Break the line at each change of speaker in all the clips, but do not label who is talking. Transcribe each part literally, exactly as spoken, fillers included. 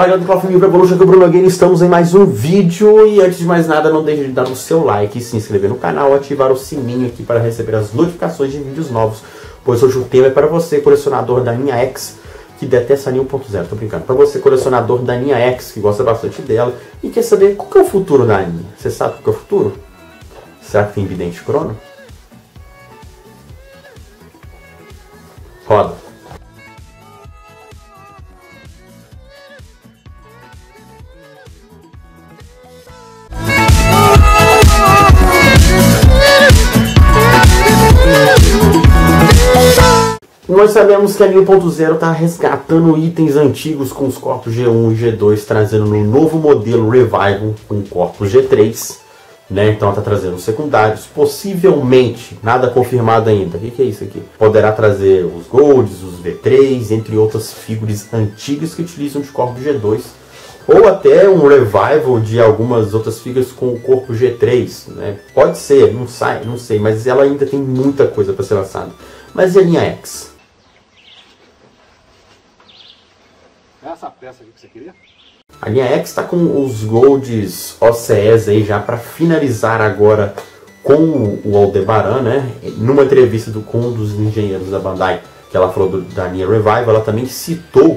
Fala galera do Cloth New Revolution, aqui é o Bruno Nogueira, estamos em mais um vídeo e antes de mais nada não deixe de dar o seu like, se inscrever no canal, ativar o sininho aqui para receber as notificações de vídeos novos, pois hoje o tema é para você, colecionador da linha X, que detesta a linha um ponto zero, tô brincando, para você, colecionador da linha X, que gosta bastante dela e quer saber qual que é o futuro da linha. Você sabe qual que é o futuro? Será que tem vidente crono? Roda. Nós sabemos que a linha um ponto zero está resgatando itens antigos com os corpos G um e G dois, trazendo no novo modelo Revival com corpos G três, né? Então ela está trazendo os secundários, possivelmente, nada confirmado ainda. O que, que é isso aqui? Poderá trazer os Golds, os V três, entre outras figuras antigas que utilizam de corpo G dois, ou até um Revival de algumas outras figuras com o corpo G três, né? Pode ser, não sai, não sei, mas ela ainda tem muita coisa para ser lançada. Mas e a linha X?
Essa peça aqui que você queria?
A linha X está com os Golds O C Es aí já para finalizar agora com o Aldebaran, né? Numa entrevista do, com um dos engenheiros da Bandai, que ela falou do, da linha Revival, ela também citou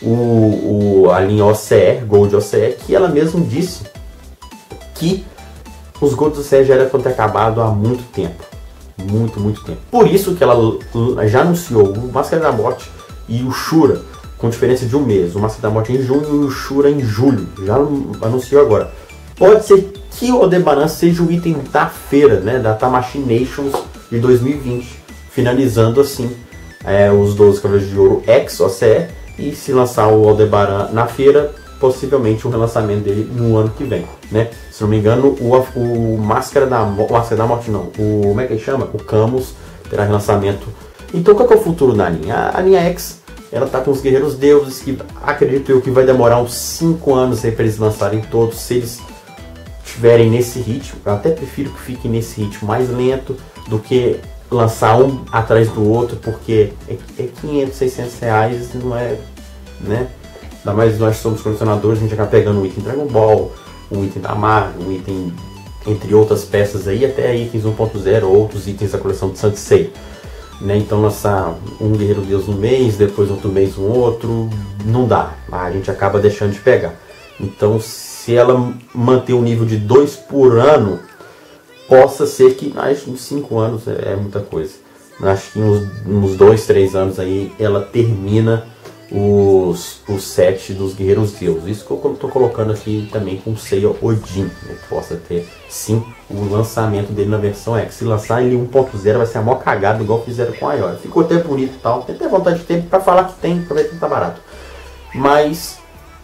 o, o, a linha O C E, Gold O C E, que ela mesma disse que os Golds O C E já eram para ter acabado há muito tempo. Muito, muito tempo. Por isso que ela já anunciou o Máscara da Morte e o Shura, com diferença de um mês. O Máscara da Morte em junho e o Shura em julho. Já anunciou agora. Pode ser que o Aldebaran seja o item da feira, né, da Tamashii Nations de dois mil e vinte. Finalizando assim é, os doze Cavaleiros de Ouro X O C E. E se lançar o Aldebaran na feira, possivelmente o relançamento dele no ano que vem, né? Se não me engano, o, o Máscara da Morte, Máscara da Morte não, o, como é que ele chama? O Camus terá relançamento. Então qual que é o futuro da linha? A, a linha X, ela tá com os Guerreiros Deuses, que acredito eu que vai demorar uns cinco anos aí para eles lançarem todos, se eles estiverem nesse ritmo. Eu até prefiro que fique nesse ritmo mais lento do que lançar um atrás do outro, porque é, é quinhentos, seiscentos reais, não é, né? Ainda mais nós somos colecionadores, a gente acaba pegando um item Dragon Ball, um item da Marvel, um item entre outras peças aí, até itens um ponto zero, outros itens da coleção de Sansei, né? Então lançar um Guerreiro Deus um mês, depois outro mês um outro, não dá, a gente acaba deixando de pegar. Então se ela manter o nível de dois por ano, possa ser que acho, uns cinco anos é, é muita coisa. Acho que uns, uns dois, três anos aí ela termina os, os sete dos Guerreiros Deus. Isso que eu estou colocando aqui também com o Seiya Odin, né, que possa ter sim o lançamento dele na versão X. Se lançar ele um ponto zero vai ser a maior cagada, igual fizeram com a Iori. Ficou até bonito e tal, tem até vontade de ter para falar que tem, para ver que tá barato. Mas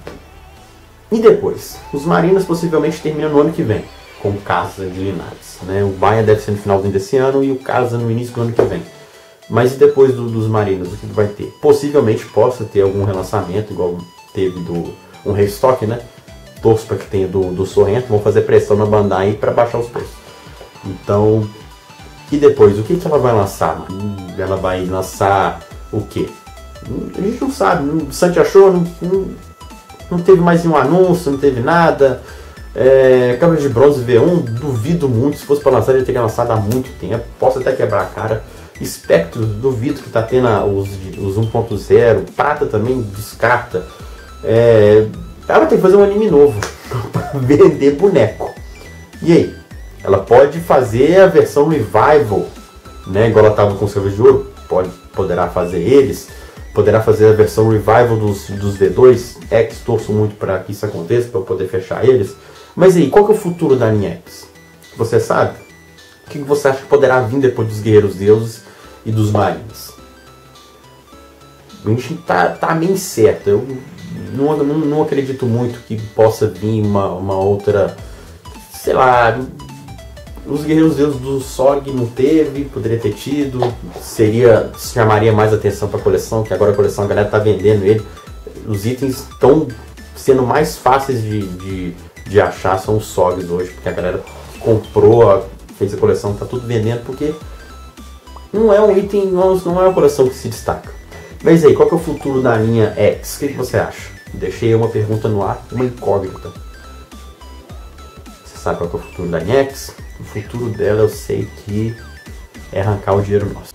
e depois? Os Marinas possivelmente terminam no ano que vem com o Casa de Linares, né? O Baia deve ser no finalzinho desse ano e o Casa no início do ano que vem. Mas e depois do, dos Marinos, o que vai ter? Possivelmente possa ter algum relançamento, igual teve do um restock, né? Torço para que tenha do, do Sorrento, vão fazer pressão na Bandai para baixar os preços. Então, e depois? O que, que ela vai lançar? Hum, ela vai lançar o quê? Hum, a gente não sabe, o Santi achou, não, não, não teve mais nenhum anúncio, não teve nada. É, Câmara de Bronze V um, duvido muito, se fosse para lançar ele teria lançado há muito tempo, posso até quebrar a cara. Espectro, duvido que tá tendo os, os um ponto zero, Prata também descarta. É, ela tem que fazer um anime novo para vender boneco. E aí? Ela pode fazer a versão Revival, né? Igual ela tava com os Cavaleiros de Ouro, pode, poderá fazer eles. Poderá fazer a versão Revival dos, dos V dois. X, torço muito para que isso aconteça, para eu poder fechar eles. Mas aí, qual que é o futuro da linha X? Você sabe? O que você acha que poderá vir depois dos Guerreiros Deuses e dos Marines? A gente tá, tá meio incerto. Eu não, não, não acredito muito que possa vir uma, uma outra... Sei lá... Os Guerreiros Deuses do S O G não teve, poderia ter tido. Seria, chamaria mais atenção para a coleção, que agora a coleção, a galera tá vendendo ele. Os itens estão sendo mais fáceis de, de, de achar, são os S O Gs hoje, porque a galera comprou, fez a coleção, tá tudo vendendo, porque não é um item, não é uma coleção que se destaca. Mas aí, qual que é o futuro da linha X? O que, que você acha? Deixei uma pergunta no ar, uma incógnita. Você sabe qual que é o futuro da Inex? O futuro dela eu sei que é arrancar o dinheiro nosso.